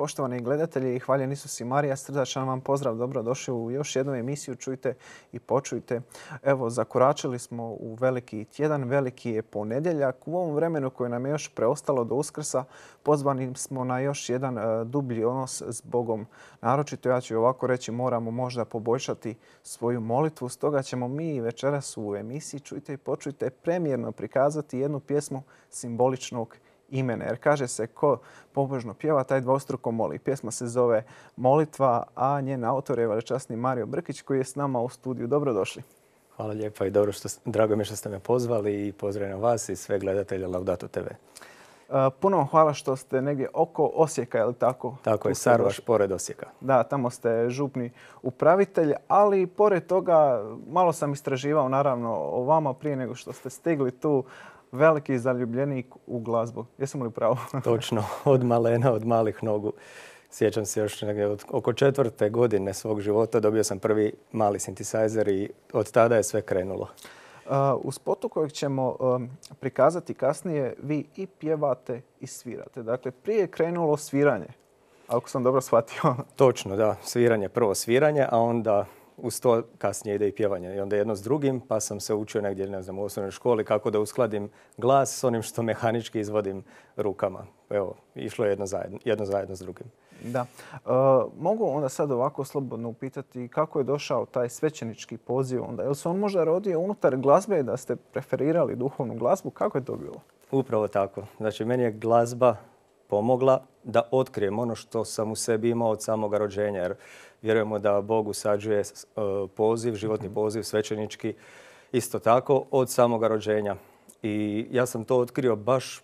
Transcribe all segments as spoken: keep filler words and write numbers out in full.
poštovani gledatelji, hvaljen Isus i Marija, srdačan vam pozdrav, dobrodošli u još jednu emisiju Čujte i počujte. Evo, zakoračili smo u veliki tjedan, veliki je ponedjeljak. U ovom vremenu koje nam je još preostalo do Uskrsa, pozvani smo na još jedan uh, dublji odnos s Bogom. Naročito, ja ću ovako reći, moramo možda poboljšati svoju molitvu. Stoga ćemo mi večeras u emisiji Čujte i počujte premijerno prikazati jednu pjesmu simboličnog imena. Jer kaže se ko pobožno pjeva, taj dvostruko moli. Pjesma se zove Molitva, a njen autor je veličasni Mario Brkić koji je s nama u studiju. Dobrodošli. Hvala lijepa i dobro što, drago mi je što ste me pozvali i pozdravljam vas i sve gledatelje Laudato te ve. Uh, puno vam hvala što ste negdje oko Osijeka, je li tako? Tako je, Sarvaš pored Osijeka. Da, tamo ste župni upravitelj, ali pored toga malo sam istraživao naravno o vama prije nego što ste stigli tu. Veliki zaljubljenik u glazbu. Jesam li pravo? Točno, od malena, od malih nogu. Sjećam se još negdje od oko četvrte godine svog života dobio sam prvi mali synthesizer i od tada je sve krenulo. Uh, u spotu kojeg ćemo um, prikazati kasnije vi i pjevate i svirate. Dakle, prije je krenulo sviranje, ako sam dobro shvatio. Točno, da. Sviranje, prvo sviranje, a onda uz to kasnije ide i pjevanje. I onda jedno s drugim, pa sam se učio negdje, ne znam, u osnovnoj školi kako da uskladim glas s onim što mehanički izvodim rukama. Evo, išlo je jedno zajedno, jedno zajedno s drugim. Da. E, mogu onda sad ovako slobodno upitati kako je došao taj svećenički poziv onda? Je li se on možda rodio unutar glazbe da ste preferirali duhovnu glazbu? Kako je to bilo? Upravo tako. Znači, meni je glazba pomogla da otkrijem ono što sam u sebi imao od samoga rođenja. Jer vjerujemo da Bog usađuje poziv, životni poziv, svećenički, isto tako od samoga rođenja. I ja sam to otkrio baš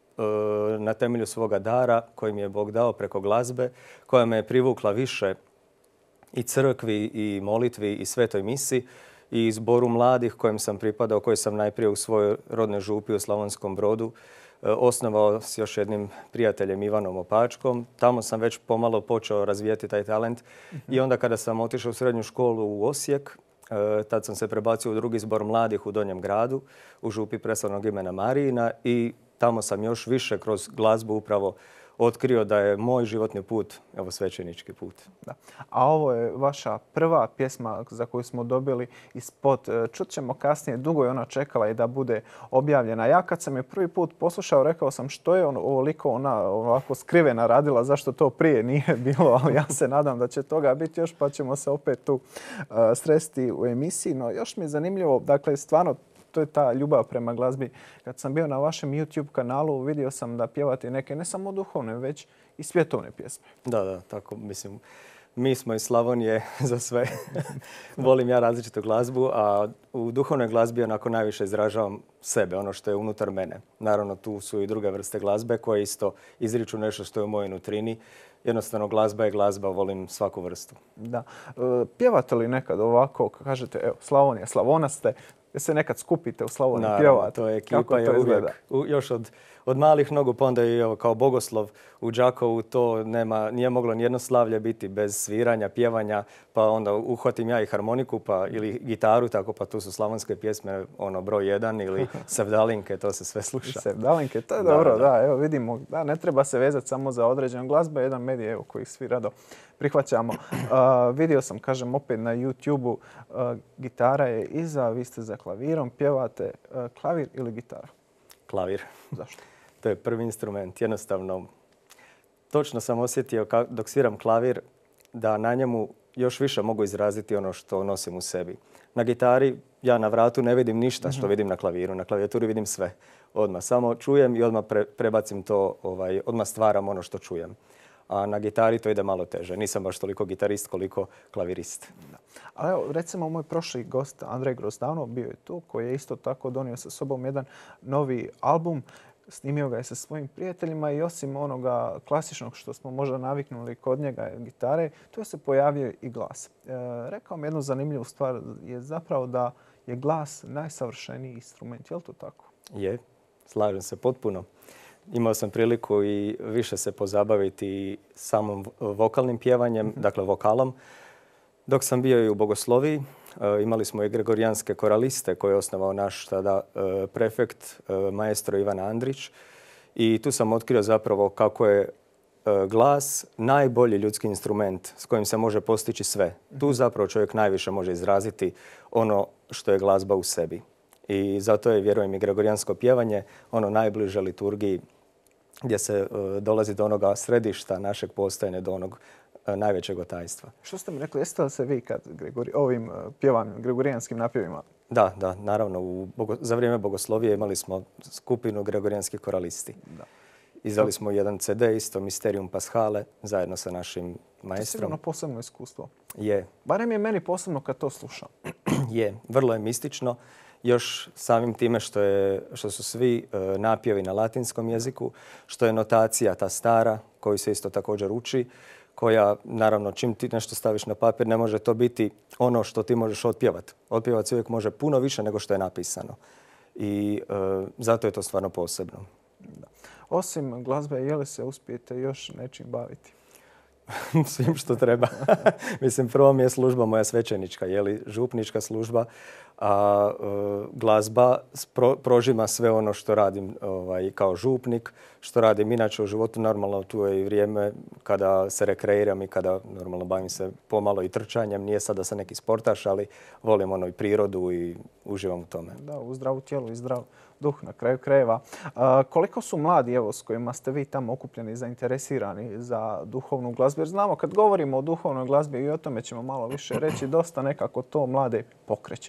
na temelju svoga dara koji mi je Bog dao preko glazbe, koja me je privukla više i crkvi i molitvi i svetoj misi i zboru mladih kojem sam pripadao, koji sam najprije u svojoj rodnoj župi u Slavonskom Brodu osnovao s još jednim prijateljem Ivanom Opačkom. Tamo sam već pomalo počeo razvijati taj talent. Mm-hmm. I onda kada sam otišao u srednju školu u Osijek, tad sam se prebacio u drugi zbor mladih u Donjem gradu, u župi Preslavnog imena Marijina i tamo sam još više kroz glazbu upravo otkrio da je moj životni put, evo, svećenički put. Da. A ovo je vaša prva pjesma za koju smo dobili i spot. Čut ćemo kasnije, dugo je ona čekala i da bude objavljena. Ja kad sam je prvi put poslušao, rekao sam što je on, ovoliko ona ovako skrivena radila, zašto to prije nije bilo, ali ja se nadam da će toga biti još, pa ćemo se opet tu uh, sresti u emisiji. No još mi je zanimljivo, dakle, stvarno, to je ta ljubav prema glazbi. Kad sam bio na vašem YouTube kanalu, vidio sam da pjevate neke ne samo duhovne, već i svjetovne pjesme. Da, da, tako mislim. Mi smo iz Slavonije za sve. Volim ja različitu glazbu, a u duhovnoj glazbi onako najviše izražavam sebe, ono što je unutar mene. Naravno, tu su i druge vrste glazbe koje isto izriču nešto što je u mojoj nutrini. Jednostavno, glazba je glazba, volim svaku vrstu. Da. E, pjevate li nekad ovako, kažete, evo, Slavonija, Slavonac ste, se nekad skupite u Slavoniji, pjevate? To je ekipa, je uvijek, u, još od, od malih nogu, pa onda i evo, kao bogoslov u Đakovu, to nema, nije moglo nijedno slavlje biti bez sviranja, pjevanja, pa onda uhvatim ja i harmoniku pa, ili gitaru, tako pa tu su slavonske pjesme, ono, broj jedan ili sevdalinke, to se sve sluša. Sevdalinke, to je da, dobro, da. da, evo vidimo, da, ne treba se vezati samo za određenu glazbu, jedan medij, evo, koji svi rado prihvaćamo. Uh, vidio sam, kažem, opet na YouTube-u, uh, gitara je iza, vi ste za klavirom, pjevate uh, klavir ili gitara? Klavir. Zašto? To je prvi instrument. Jednostavno, točno sam osjetio dok sviram klavir da na njemu još više mogu izraziti ono što nosim u sebi. Na gitari ja na vratu ne vidim ništa što vidim na klaviru. Na klavijaturi vidim sve. Odmah samo čujem i odmah pre, prebacim to, ovaj, odmah stvaram ono što čujem. A na gitari to ide malo teže. Nisam baš toliko gitarist koliko klavirist. Da. Ali evo, recimo moj prošli gost Andrej Grozdanov bio je tu, koji je isto tako donio sa sobom jedan novi album. Snimio ga je sa svojim prijateljima i osim onoga klasičnog što smo možda naviknuli kod njega gitare, tu se pojavio i glas. E, rekao mi jednu zanimljivu stvar, je zapravo da je glas najsavršeniji instrument. Je li to tako? Je, slažem se potpuno. Imao sam priliku i više se pozabaviti samom vokalnim pjevanjem, mm-hmm. dakle vokalom. Dok sam bio i u bogosloviji, imali smo i gregorijanske koraliste koje je osnovao naš tada prefekt, maestro Ivan Andrić. I tu sam otkrio zapravo kako je glas najbolji ljudski instrument s kojim se može postići sve. Tu zapravo čovjek najviše može izraziti ono što je glazba u sebi. I zato je, vjerujem, i gregorijansko pjevanje ono najbliže liturgiji gdje se uh, dolazi do onoga središta našeg postojanja, do onog uh, najvećeg otajstva. Što ste mi rekli, jeste li se vi kad Gregori, ovim uh, pjevanjem, gregorijanskim napjevima? Da, da, naravno. U bogo, za vrijeme bogoslovije imali smo skupinu gregorijanskih koralisti. Da. Izdali smo jedan ce de, isto Mysterium Paschale, zajedno sa našim maestrom. To je sigurno posebno iskustvo. Je. Barem je meni posebno kad to slušam. Je, vrlo je mistično. Još samim time što, je, što su svi e, napjevi na latinskom jeziku, što je notacija ta stara, koju se isto također uči, koja, naravno, čim ti nešto staviš na papir, ne može to biti ono što ti možeš otpjevati. Otpjevati uvijek može puno više nego što je napisano. I e, zato je to stvarno posebno. Da. Osim glazbe, je li se uspijete još nečim baviti? Svim što treba. Mislim, prvo mi je služba moja svećenička, je li župnička služba, a e, glazba pro, prožima sve ono što radim ovaj, kao župnik, što radim inače u životu. Normalno tu je i vrijeme kada se rekreiram i kada normalno bavim se pomalo i trčanjem. Nije sada sam neki sportaš, ali volim ono i prirodu i uživam u tome. Da, u zdravu tijelu i zdrav duh na kraju krajeva. A, koliko su mladi, evo, s kojima ste vi tamo okupljeni i zainteresirani za duhovnu glazbu? Jer znamo, kad govorimo o duhovnoj glazbi, i o tome ćemo malo više reći, dosta nekako to mlade pokreće.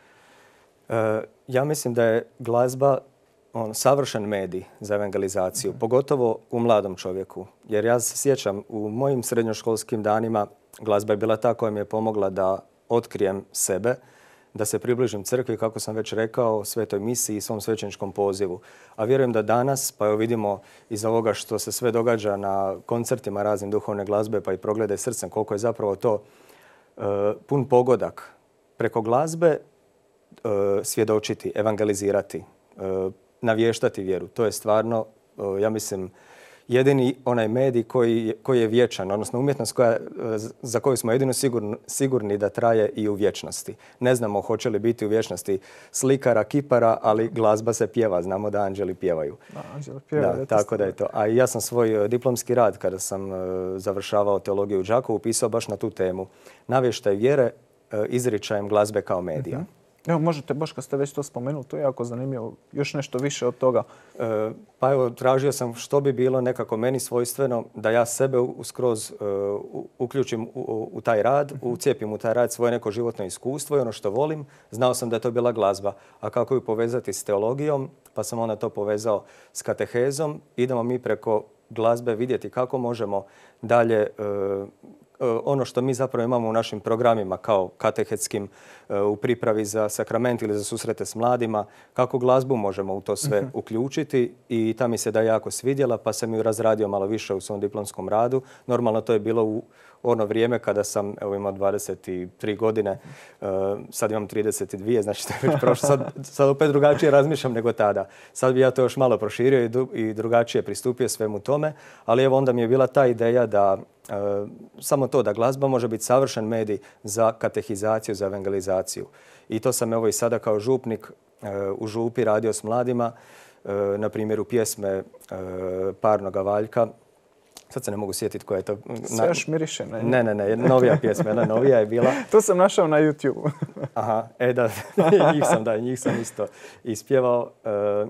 E, ja mislim da je glazba on, savršen medij za evangelizaciju, mm. pogotovo u mladom čovjeku. Jer ja se sjećam, u mojim srednjoškolskim danima glazba je bila ta koja mi je pomogla da otkrijem sebe, da se približim crkvi, kako sam već rekao, svetoj misiji i svom svećeničkom pozivu. A vjerujem da danas, pa evo vidimo iz ovoga što se sve događa na koncertima raznim duhovne glazbe, pa i Progledaj srcem, koliko je zapravo to uh, pun pogodak preko glazbe uh, svjedočiti, evangelizirati, uh, navještati vjeru. To je stvarno, uh, ja mislim, jedini onaj medij koji, koji je vječan, odnosno umjetnost koja, za koju smo jedino sigurni, sigurni da traje i u vječnosti. Ne znamo hoće li biti u vječnosti slikara, kipara, ali glazba se pjeva. Znamo da anđeli pjevaju. Da, anđeli pjevaju. Da, tako da je to. A ja sam svoj diplomski rad, kada sam završavao teologiju u Đakovu, pisao baš na tu temu. Navještaj vjere izričajem glazbe kao medija. Uh-huh. Evo, možete, baš kad ste već to spomenuli, to je jako zanimljivo. Još nešto više od toga. E, pa evo, tražio sam što bi bilo nekako meni svojstveno da ja sebe uskroz uh, uključim u, u, u taj rad, ucijepim u taj rad svoje neko životno iskustvo i ono što volim. Znao sam da je to bila glazba. A kako ju povezati s teologijom? Pa sam onda to povezao s katehezom. Idemo mi preko glazbe vidjeti kako možemo dalje uh, ono što mi zapravo imamo u našim programima kao katehetskim u pripravi za sakrament ili za susrete s mladima, kako glazbu možemo u to sve uh-huh. uključiti i ta mi se da jako svidjela pa sam ju razradio malo više u svom diplomskom radu. Normalno to je bilo u ono vrijeme kada sam evo, imao dvadeset tri godine, uh, sad imam trideset dvije, znači to je već prošlo. Sad, sad opet drugačije razmišljam nego tada. Sad bi ja to još malo proširio i, du, i drugačije pristupio svemu tome, ali evo onda mi je bila ta ideja da Uh, samo to da glazba može biti savršen medij za katehizaciju, za evangelizaciju. I to sam evo i sada kao župnik uh, u župi radio s mladima, uh, na primjeru pjesme uh, Parnoga Valjka. Sad se ne mogu sjetiti koja je to. Sve još miriše, ne? Ne, ne, ne, novija pjesma, jedna novija je bila. To sam našao na YouTube. Aha, e da, njih sam, da, njih sam isto ispjevao. Uh,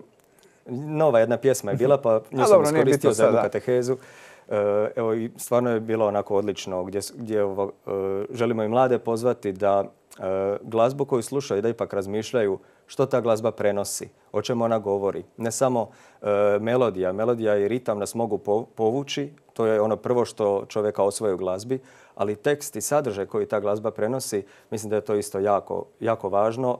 nova jedna pjesma je bila, pa nju sam iskoristio za jednu katehezu. Evo, i stvarno je bilo onako odlično gdje, gdje ovo, želimo i mlade pozvati da glazbu koju slušaju da ipak razmišljaju što ta glazba prenosi, o čemu ona govori. Ne samo melodija. Melodija i ritam nas mogu povući, to je ono prvo što čovjeka osvoji u glazbi, ali tekst i sadržaj koji ta glazba prenosi, mislim da je to isto jako, jako važno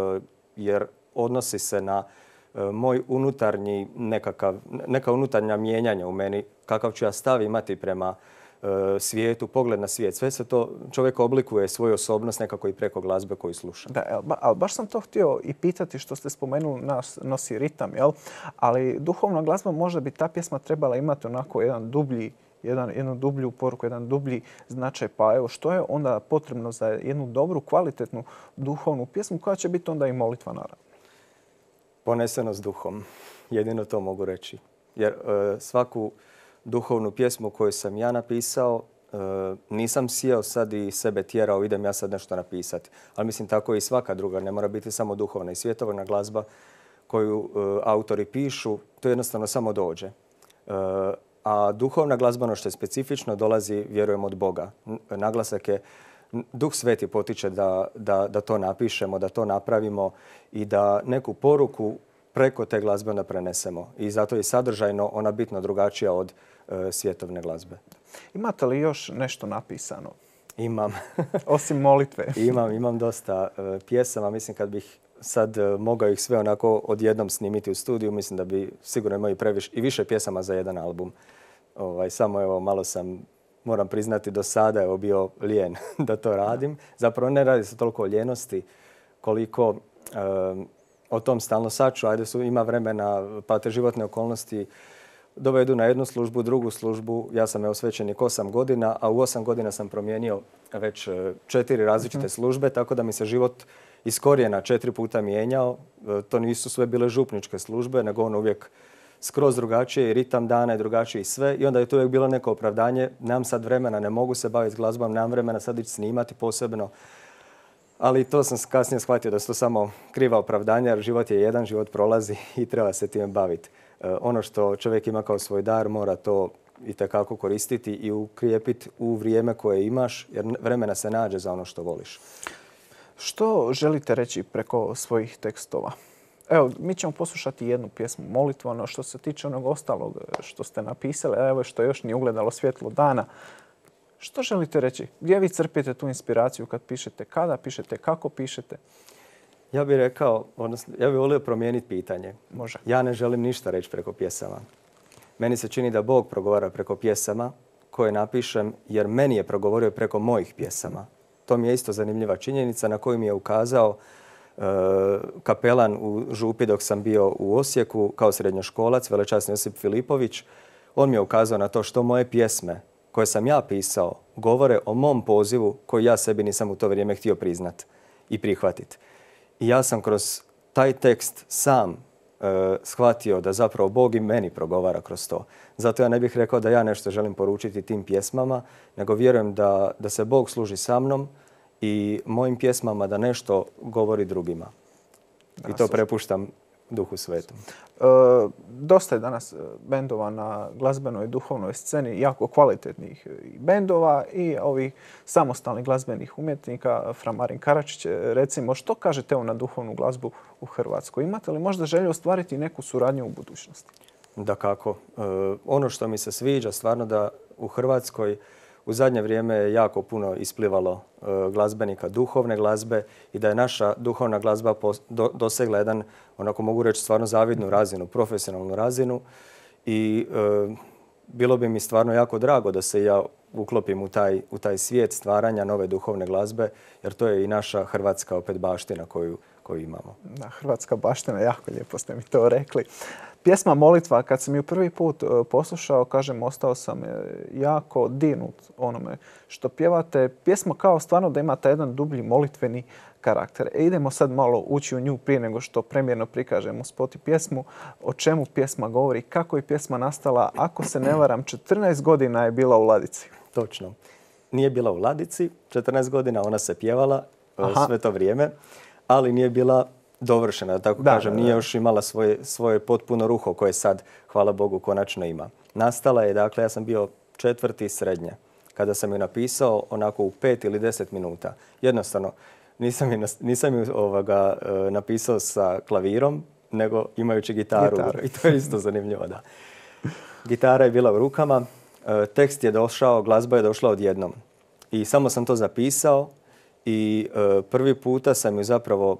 jer odnosi se na moj unutarnji nekakav, neka unutarnja mijenjanja u meni, kakav ću ja stav imati prema uh, svijetu, pogled na svijet. Sve se to, čovjek oblikuje svoju osobnost nekako i preko glazbe koju sluša. Da, ali baš sam to htio i pitati što ste spomenuli, nas nosi ritam, jel? Ali duhovna glazba možda bi ta pjesma trebala imati onako jedan dublji, jedan, jednu dublju poruku, jedan dublji značaj. Pa evo, što je onda potrebno za jednu dobru, kvalitetnu duhovnu pjesmu koja će biti onda i molitva naravno? Poneseno s duhom. Jedino to mogu reći. Jer e, svaku duhovnu pjesmu koju sam ja napisao. E, nisam sjeo sad i sebe tjerao, idem ja sad nešto napisati. Ali mislim tako i svaka druga, ne mora biti samo duhovna i svjetovna glazba koju e, autori pišu, to jednostavno samo dođe. E, a duhovna glazba, ono što je specifično, dolazi, vjerujem, od Boga. Naglasak je, Duh Sveti potiče da, da, da to napišemo, da to napravimo i da neku poruku preko te glazbe onda prenesemo. I zato je sadržajno ona bitno drugačija od e, svjetovne glazbe. Imate li još nešto napisano? Imam. Osim molitve. imam, imam dosta e, pjesama. Mislim kad bih sad e, mogao ih sve onako odjednom snimiti u studiju, mislim da bi sigurno imao i, previš, i više pjesama za jedan album. Ovaj, samo evo malo sam, moram priznati, do sada je bio lijen da to radim. Zapravo ne radi se toliko o ljenosti koliko e, o tom stalno saču. Ajde su, ima vremena, pa te životne okolnosti dovedu na jednu službu, drugu službu. Ja sam evo svećenik osam godina, a u osam godina sam promijenio već četiri različite mm-hmm. službe, tako da mi se život iz korijena četiri puta mijenjao. To nisu sve bile župničke službe, nego on uvijek skroz drugačije i ritam dana je drugačiji i sve. I onda je to uvijek bilo neko opravdanje. Nemam sad vremena, ne mogu se baviti glazbom, nemam vremena sad ići snimati posebno. Ali to sam kasnije shvatio da su to samo kriva opravdanja, jer život je jedan, život prolazi i treba se time baviti. E, ono što čovjek ima kao svoj dar, mora to itekako koristiti i ukrijepiti u vrijeme koje imaš, jer vremena se nađe za ono što voliš. Što želite reći preko svojih tekstova? Evo, mi ćemo poslušati jednu pjesmu, molitvu, ono što se tiče onog ostalog što ste napisali, a evo što još nije ugledalo svjetlo dana. Što želite reći? Gdje vi crpite tu inspiraciju kad pišete? Kada pišete? Kako pišete? Ja bih rekao, odnosno, ja bih volio promijeniti pitanje. Može. Ja ne želim ništa reći preko pjesama. Meni se čini da Bog progovara preko pjesama koje napišem, jer meni je progovorio preko mojih pjesama. To mi je isto zanimljiva činjenica na koju mi je ukazao uh, kapelan u župi dok sam bio u Osijeku kao srednjoškolac, velečasni Josip Filipović. On mi je ukazao na to što moje pjesme koje sam ja pisao govore o mom pozivu koji ja sebi nisam u to vrijeme htio priznat i prihvatiti. I ja sam kroz taj tekst sam e, shvatio da zapravo Bog i meni progovara kroz to. Zato ja ne bih rekao da ja nešto želim poručiti tim pjesmama, nego vjerujem da, da se Bog služi sa mnom i mojim pjesmama da nešto govori drugima. I to prepuštam Duhu Svetom. E, dosta je danas bendova na glazbenoj i duhovnoj sceni, jako kvalitetnih bendova i ovih samostalnih glazbenih umjetnika. Fra Marin Karačić, recimo, što kažete na duhovnu glazbu u Hrvatskoj? Imate li možda želju ostvariti neku suradnju u budućnosti? Dakako. E, ono što mi se sviđa stvarno da u Hrvatskoj u zadnje vrijeme je jako puno isplivalo e, glazbenika duhovne glazbe i da je naša duhovna glazba pos, do, dosegla jedan, onako mogu reći, stvarno zavidnu razinu, profesionalnu razinu. I e, bilo bi mi stvarno jako drago da se ja uklopim u taj, u taj svijet stvaranja nove duhovne glazbe, jer to je i naša hrvatska opet baština koju, koju imamo. Da, hrvatska baština, jako lijepo ste mi to rekli. Pjesma Molitva, kad sam ju prvi put poslušao, kažem, ostao sam jako dirnut onome što pjevate. Pjesma kao stvarno da ima taj jedan dublji molitveni karakter. E, idemo sad malo ući u nju prije nego što premjerno prikažemo spot i pjesmu. O čemu pjesma govori, kako je pjesma nastala, ako se ne varam, četrnaest godina je bila u ladici. Točno. Nije bila u ladici, četrnaest godina ona se pjevala Aha. sve to vrijeme, ali nije bila dovršena, da tako da, kažem. Nije još imala svoje, svoje potpuno ruho koje sad, hvala Bogu, konačno ima. Nastala je, dakle, ja sam bio četvrti srednje. Kada sam ju napisao onako u pet ili deset minuta. Jednostavno, nisam ju, nisam ju ovoga, napisao sa klavirom, nego imajući gitaru. Gitaru. I to je isto zanimljivo, da. Gitara je bila u rukama, tekst je došao, glazba je došla odjednom. I samo sam to zapisao i prvi puta sam ju zapravo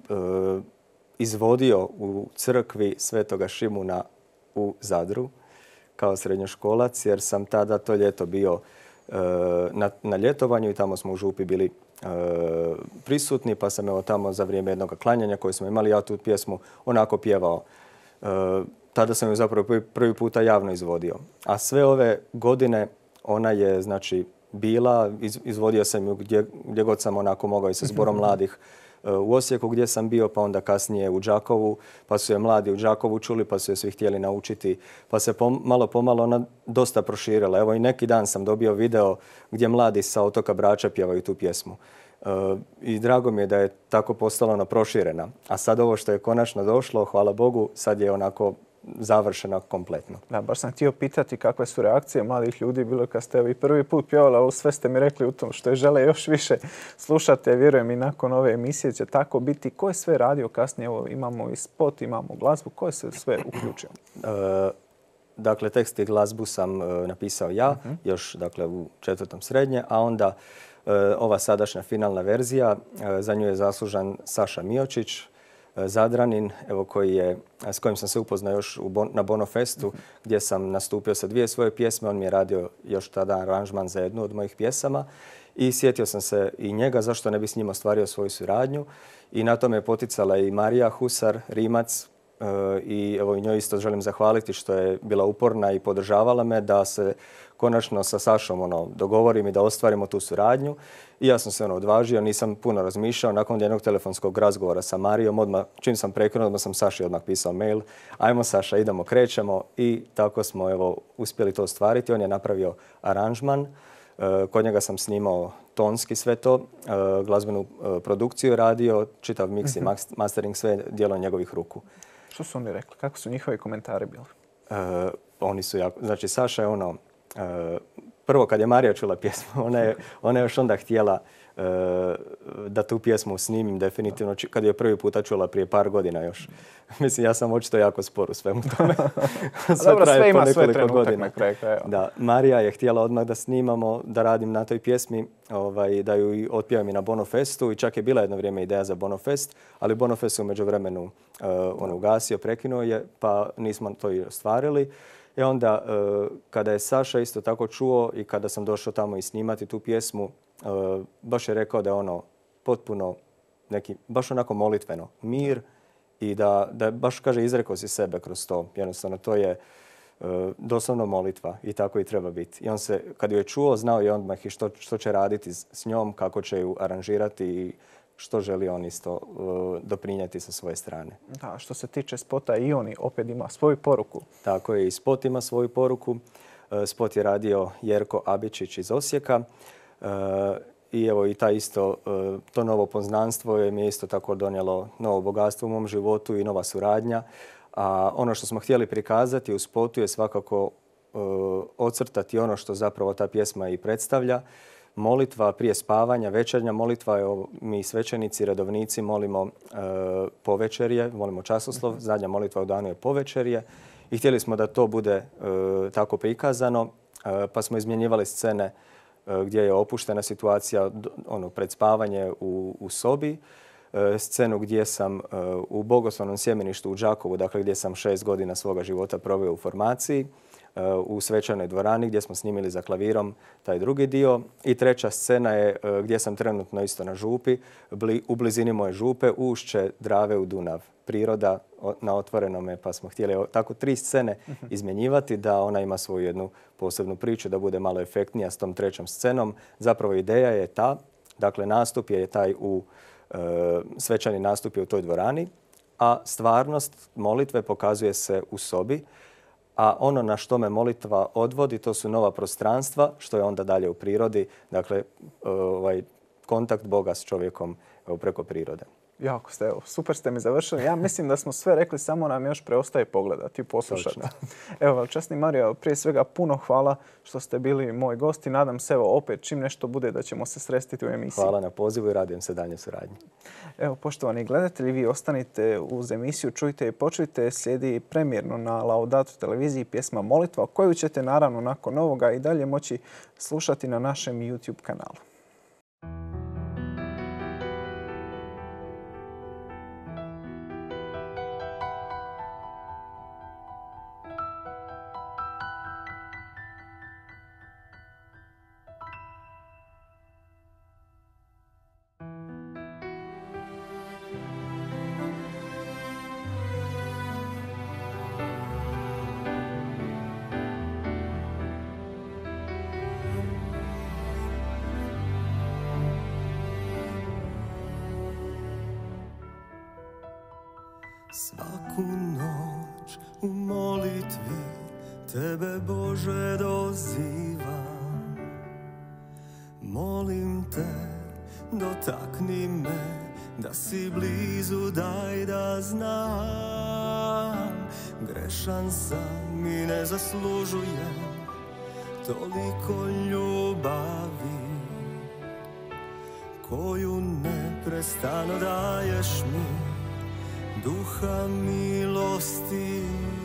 izvodio u crkvi Svetoga Šimuna u Zadru kao srednjoškolac, jer sam tada to ljeto bio na, na ljetovanju i tamo smo u župi bili prisutni, pa sam evo tamo za vrijeme jednog klanjanja koje smo imali, ja tu pjesmu onako pjevao. Tada sam ju zapravo prvi puta javno izvodio. A sve ove godine ona je, znači, bila, iz, izvodio sam ju gdje, gdje god sam onako mogao i sa zborom mladih u Osijeku gdje sam bio, pa onda kasnije u Đakovu, pa su je mladi u Đakovu čuli, pa su je svi htjeli naučiti, pa se pom, malo pomalo ona dosta proširila. Evo i neki dan sam dobio video gdje mladi sa otoka Brača pjevaju tu pjesmu. E, I drago mi je da je tako postala ona proširena. A sad ovo što je konačno došlo, hvala Bogu, sad je onako završena kompletno. Da, baš sam htio pitati kakve su reakcije mladih ljudi bilo kad ste vi prvi put pjevali, ali sve ste mi rekli u tom što je žele još više slušate. Vjerujem i nakon ove emisije će tako biti. Ko je sve radio kasnije? Evo, imamo i spot, imamo glazbu. Ko je se sve uključio? E, dakle, tekst i glazbu sam e, napisao ja, uh-huh. još dakle, u četvrtom srednje, a onda e, ova sadašnja finalna verzija, e, za nju je zaslužan Saša Miočić, Zadranin, evo, koji je, s kojim sam se upoznao još u bon, na Bonofestu, mm-hmm. gdje sam nastupio sa dvije svoje pjesme. On mi je radio još tada aranžman za jednu od mojih pjesama i sjetio sam se i njega zašto ne bi s njim ostvario svoju suradnju. I na tome je poticala i Marija Husar, Rimac, e, i evo i njoj isto želim zahvaliti što je bila uporna i podržavala me da se konačno sa Sašom ono, dogovorim i da ostvarimo tu suradnju. I ja sam se ono odvažio, nisam puno razmišljao. Nakon jednog telefonskog razgovora sa Marijom, odmah, čim sam prekrenuo, odmah sam Saši odmah pisao mail. Ajmo Saša, idemo, krećemo. I tako smo evo, uspjeli to ostvariti. On je napravio aranžman. E, kod njega sam snimao tonski sve to, e, glazbenu e, produkciju radio, čitav mix i mm-hmm. mastering, sve djelo njegovih ruku. Što su oni rekli? Kako su njihovi komentari bili? E, oni su jako... Znači, Saša je ono... E, prvo, kad je Marija čula pjesmu, ona je, ona je još onda htjela e, da tu pjesmu snimim definitivno, kad je prvi puta čula prije par godina još. Mislim, ja sam očito jako spor u svemu tome. sve dobro, sve ima svoj trenutak na kraju. Da, Marija je htjela odmah da snimamo, da radim na toj pjesmi, ovaj, da ju otpjevam i na Bonofestu i čak je bila jedno vrijeme ideja za Bonofest, ali Bonofest se u međuvremenu uh, on ugasio, prekinuo je, pa nismo to i ostvarili. I onda, uh, kada je Saša isto tako čuo i kada sam došao tamo i snimati tu pjesmu, uh, baš je rekao da je ono potpuno neki, baš onako molitveno, mir i da, da baš, kaže, izrekao si sebe kroz to. Jednostavno, to je uh, doslovno molitva i tako i treba biti. I on se, kad ju je čuo, znao je odmah i što, što će raditi s njom, kako će ju aranžirati i što želi on isto uh, doprinijeti sa svoje strane. Da, što se tiče spota, i on opet ima svoju poruku. Tako je, i spot ima svoju poruku. Uh, spot je radio Jerko Abičić iz Osijeka. Uh, I evo i ta isto, uh, to novo poznanstvo je mi isto tako donijelo novo bogatstvo u mom životu i nova suradnja. A ono što smo htjeli prikazati u spotu je svakako uh, ocrtati ono što zapravo ta pjesma i predstavlja. Molitva prije spavanja, večernja molitva, evo, mi svećenici, redovnici molimo e, povečerje, molimo časoslov, zadnja molitva u danu je povečerje i htjeli smo da to bude e, tako prikazano, e, pa smo izmjenjivali scene e, gdje je opuštena situacija, ono, pred spavanje u, u sobi, e, scenu gdje sam e, u Bogoslovnom sjemeništu u Đakovu, dakle gdje sam šest godina svoga života proveo u formaciji, u svečanoj dvorani gdje smo snimili za klavirom taj drugi dio. I treća scena je gdje sam trenutno isto na župi, u blizini moje župe, ušće Drave u Dunav. Priroda na otvorenome, pa smo htjeli tako tri scene izmjenjivati da ona ima svoju jednu posebnu priču, da bude malo efektnija s tom trećom scenom. Zapravo ideja je ta, dakle nastup je taj u, svečani nastup je u toj dvorani, a stvarnost molitve pokazuje se u sobi. A ono na što me molitva odvodi, to su nova prostranstva, što je onda dalje u prirodi. Dakle, ovaj, kontakt Boga s čovjekom preko prirode. Jako ste, evo, super ste mi završili. Ja mislim da smo sve rekli, samo nam još preostaje pogledati i poslušati. Evo, časni Mario, prije svega puno hvala što ste bili moj gost i nadam se, evo, opet čim nešto bude da ćemo se srestiti u emisiji. Hvala na pozivu i radujem se dalje suradnji. Evo, poštovani gledatelji, vi ostanite uz emisiju, čujte i počujte. Slijedi premijerno na Laudato televiziji pjesma Molitva, koju ćete naravno nakon ovoga i dalje moći slušati na našem YouTube kanalu. Svaku noć u molitvi Tebe, Bože, dozivam. Molim Te, dotakni me, da si blizu, daj da znam. Grešan sam i ne zaslužujem toliko ljubavi koju neprestano daješ mi, duha milosti.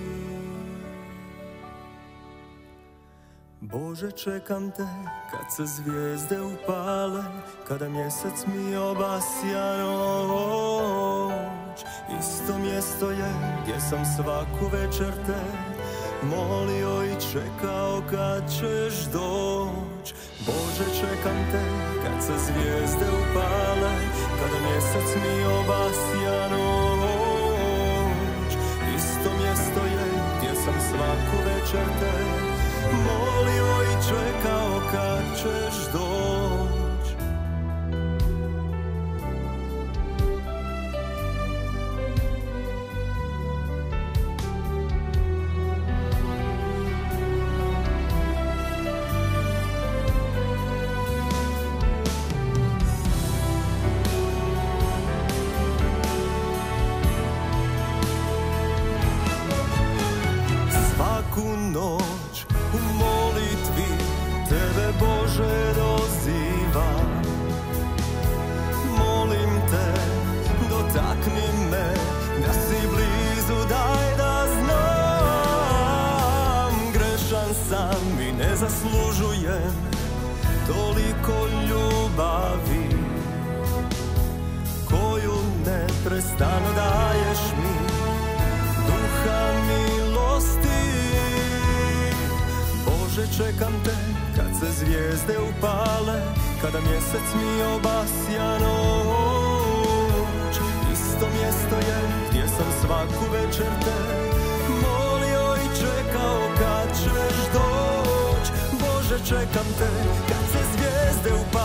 Bože, čekam Te kad se zvijezde upale, kada mjesec mi obasja noć. Isto mjesto je gdje sam svaku večer Te molio i čekao kad ćeš doć. Bože, čekam Te kad se zvijezde upale, kada mjesec mi obasja noć. Isto mjesto je gdje sam svaku večer Te molio i čekao kad ćeš doć. Svaku noć u molitvi Tebe, Bože, dozivam. Molim Te, dotakni me, da si blizu, daj da znam. Grešan sam i ne zaslužujem toliko ljubavi koju neprestano daješ mi, duha milosti. Bože, čekam Te kad se zvijezde upale, kada mjesec mi obasja noć. Isto mjesto je gdje sam svaku večer Te molio i čekao kad ćeš doć. Bože, čekam Te kad se zvijezde upale,